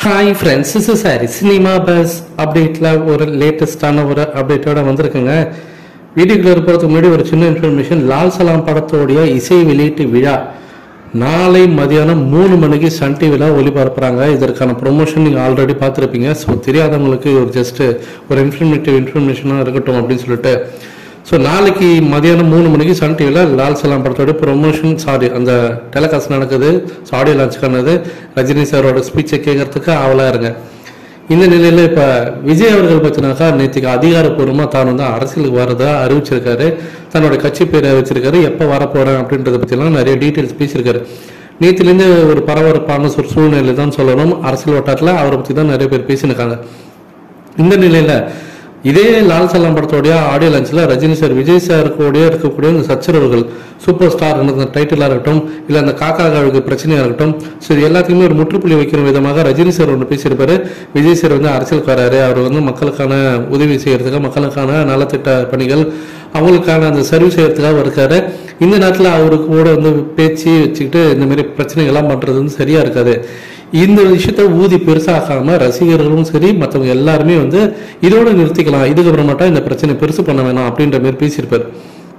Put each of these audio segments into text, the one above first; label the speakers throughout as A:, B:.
A: Hi friends, this is Harry. Cinema buzz அப்டேட்டில் ஒரு லேட்டஸ்டான ஒரு அப்டேட்டோட வந்திருக்குங்க. வீடியோக்குள்ள போகிறதுக்கு முன்னாடி ஒரு சின்ன இன்ஃபர்மேஷன். லால் சலாம் படத்தோடைய இசை வெளியீட்டு விழா நாளை மதியானம் 3 மணிக்கு சன் டிவியில் ஒளிபரப்புறாங்க. இதற்கான ப்ரொமோஷன் நீங்கள் ஆல்ரெடி பார்த்துருப்பீங்க. ஸோ தெரியாதவங்களுக்கு ஒரு ஜஸ்ட் ஒரு இன்ஃபர்மேஷனாக இருக்கட்டும் அப்படின்னு சொல்லிட்டு, ஸோ நாளைக்கு மதியானம் 3 மணிக்கு சன் டிவியில் லால் சலாம் படத்தோட ப்ரொமோஷன் அந்த டெலிகாஸ்ட் நடக்குது. So audio லான்ச்சுக்கானது. ரஜினி சாரோட ஸ்பீச்சை கேட்கறதுக்கு ஆவலாக இருங்க. இந்த நிலையில் இப்போ விஜய் அவர்கள் பார்த்தீங்கன்னாக்கா நேற்றுக்கு அதிகாரப்பூர்வமாக தான் அரசியலுக்கு வரதா அறிவிச்சிருக்காரு. தன்னோட கட்சி பேரை வச்சிருக்காரு. எப்போ வரப்போறேன் அப்படின்றத பற்றிலாம் நிறைய டீட்டெயில்ஸ் பேசியிருக்காரு. நேற்றுலேருந்து ஒரு பரபரப்பான ஒரு சூழ்நிலை தான் சொல்லணும். அரசியல் வட்டாரத்தில் அவரை பற்றி தான் நிறைய பேர் பேசியிருக்காங்க. இந்த நிலையில் இதே லால் சலாம் படத்தோடைய ஆடியோ லான்ச்சில் ரஜினி சார் விஜய் சார் கூட இருக்கக்கூடிய இந்த சச்சரவுகள், சூப்பர் ஸ்டார் டைட்டிலாக இருக்கட்டும், இல்லை அந்த காக்காவுக்கு பிரச்சனையாக இருக்கட்டும், ஸோ இது எல்லாத்தையுமே ஒரு முற்றுப்புள்ளி வைக்கிற விதமாக ரஜினி சார் ஒன்று பேசியிருப்பாரு. விஜய் சார் அரசியலுக்கு வராரு. அவர் மக்களுக்கான உதவி செய்யறதுக்காக, மக்களுக்கான நலத்திட்ட பணிகள், அவங்களுக்கான அந்த சர்வீஸ் செய்யறதுக்காக இருக்காரு. இந்த நேரத்தில் அவருக்கு கூட பேச்சு வச்சுக்கிட்டு இந்த மாதிரி பிரச்சனைகள்லாம் பண்ணுறது சரியா இருக்காது. இந்த விஷயத்த ஊதி பெருசாகாம ரசிகர்களும் சரி மற்றவங்க எல்லாருமே இதோட நிறுத்திக்கலாம், இதுக்கப்புறமாட்டா இந்த பிரச்சனை பெருசு பண்ண வேணாம் அப்படின்ற மாதிரி பேசியிருப்பார்.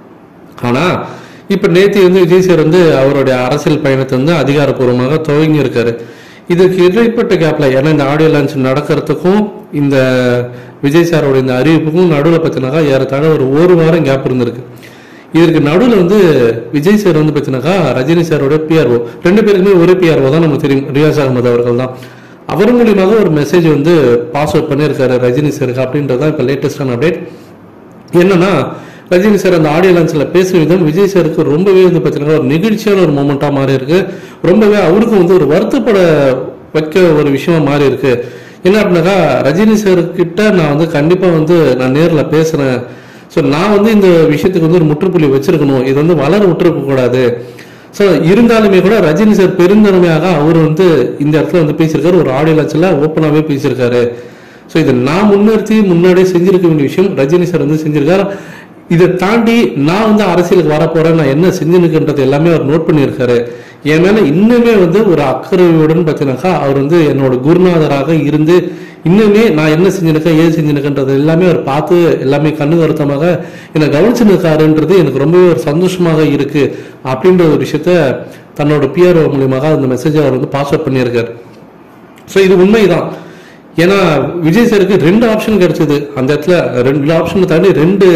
A: ஆனா இப்ப நேற்று விஜய் சார் அவருடைய அரசியல் பயணத்தை அதிகாரப்பூர்வமாக துவங்கி இருக்காரு. இதுக்கு இடைப்பட்ட கேப்ல, ஏன்னா இந்த ஆடியோ லான்ச் நடக்கிறதுக்கும் இந்த விஜய் சாரோட இந்த அறிவிப்புக்கும் நடுவில் பார்த்தீங்கன்னாக்கா ஏறத்தாழ ஒரு வாரம் கேப் இருந்திருக்கு. இதற்கு நடுவில் விஜய் சார் பார்த்தீங்கன்னாக்கா ரஜினி சாரோட பிஆர்ஓ, 2 பேருக்குமே ஒரே பிஆர்ஓ தான் நமக்கு தெரியும், ரியாஸ் அகமது அவர்கள் தான். அவர் மூலியமாக ஒரு மெசேஜ் பாஸ் அவுட் பண்ணியிருக்காரு ரஜினி சாருக்கு. அப்படின்றதான் இப்போ லேட்டஸ்டான அப்டேட். என்னன்னா, ரஜினி சார் அந்த ஆடியோ லான்ச்சில் பேசும் விதம் விஜய் சாருக்கு ரொம்பவே பார்த்தீங்கன்னா ஒரு நெகிழ்ச்சியான ஒரு மூமெண்ட்டாக மாறி இருக்கு. ரொம்பவே அவருக்கும் ஒரு வருத்தப்பட வைக்க ஒரு விஷயமா மாறி இருக்கு. என்ன அப்படின்னாக்கா, ரஜினி சார்கிட்ட நான் கண்டிப்பாக நான் நேரில் பேசுகிறேன். ஸோ நான் இந்த விஷயத்துக்கு ஒரு முற்றுப்புள்ளி வச்சிருக்கணும். இது வளர விட்டுருக்க கூடாது. ஸோ இருந்தாலுமே கூட ரஜினி சார் பெருந்தன்மையாக அவர் இந்த இடத்துல பேசியிருக்காரு. ஒரு ஆடியோ லான்ச்சில் ஓப்பனாகவே பேசியிருக்காரு. ஸோ இதை நான் முன்னாடியே செஞ்சிருக்க வேண்டிய விஷயம் ரஜினி சார் செஞ்சிருக்காரு. இதை தாண்டி நான் அரசியலுக்கு வரப்போறேன், நான் என்ன செஞ்சுனுக்குன்றது எல்லாமே அவர் நோட் பண்ணியிருக்காரு. என் மேல இன்னுமே ஒரு அக்கறையுடன் பார்த்தீங்கன்னாக்கா அவர் என்னோட குருநாதராக இருந்து இன்னுமே நான் என்ன செஞ்சிருக்கேன், ஏது செஞ்சிருக்கேன்றது எல்லாமே அவர் பார்த்து எல்லாமே கண்ணு கருத்தமாக என்னை கவனிச்சுருக்காருன்றது எனக்கு ரொம்பவே ஒரு சந்தோஷமாக இருக்கு அப்படின்ற ஒரு விஷயத்த தன்னோட பிஆர்ஓ மூலியமாக அந்த மெசேஜை அவர் பாஸ் அவுட் பண்ணியிருக்காரு. ஸோ இது உண்மைதான். ஏன்னா விஜய் சாருக்கு 2 ஆப்ஷன் கிடைச்சது. அந்த இடத்துல 2 ஆப்ஷன் தாண்டி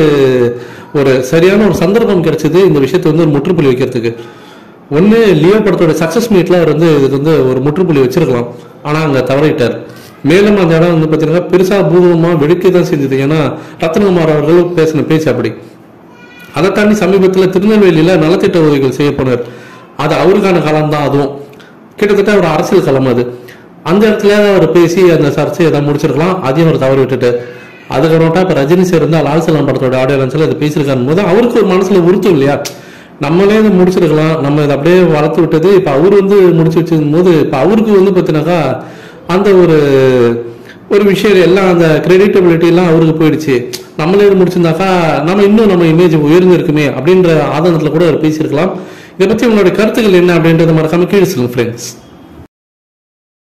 A: ஒரு சரியான ஒரு சந்தர்ப்பம் கிடைச்சது இந்த விஷயத்தை ஒரு முற்றுப்புள்ளி வைக்கிறதுக்கு. ஒன்று, லியோ படத்தோட சக்சஸ் மீட்ல அவர் இதுக்கு ஒரு முற்றுப்புள்ளி வச்சிருக்கலாம். ஆனால் அங்கே தவறிட்டார். மேலும் அந்த இடம் பார்த்தீங்கன்னா பெருசா பூகமாக வெடிக்க தான் செஞ்சது. ஏன்னா ரத்னகுமார் அவர்கள் பேசின பேச்சு அப்படி. அதை தாண்டி சமீபத்தில் திருநெல்வேலியில நலத்திட்ட உதவிகள் செய்ய போனார். அது அவருக்கான காலம் தான். அதுவும் கிட்டத்தட்ட ஒரு அரசியல் களம். அது அந்த இடத்துல அவர் பேசி அந்த சர்ச்சை ஏதாவது முடிச்சிருக்கலாம். அதையும் அவர் தவறு விட்டுட்டு அதுக்கப்புறமா இப்ப ரஜினி சார் லால் சலாம் படத்தோட ஆடியோ லான்ச்ல அதை பேசியிருக்காரு போது அவருக்கு ஒரு மனசுல உறுத்தும் இல்லையா, நம்மளே இதை முடிச்சிருக்கலாம், நம்ம இதை அப்படியே வளர்த்து விட்டது. இப்ப அவரு முடிச்சு வச்சிருக்கும் போது இப்ப அவருக்கு பார்த்தீங்கன்னாக்கா அந்த ஒரு விஷயம் எல்லாம் அந்த கிரெடிட்டபிலிட்டி எல்லாம் அவருக்கு போயிடுச்சு. நம்மளே இது முடிச்சிருந்தாக்கா நம்ம இமேஜ் உயர்ந்திருக்குமே அப்படின்ற ஆதங்கத்துல கூட அவர் பேசியிருக்கலாம். இதை பத்தி உங்களோட கருத்துக்கள் என்ன அப்படின்றத மறக்காம கீழே சொல்லுங்க ஃப்ரெண்ட்ஸ்.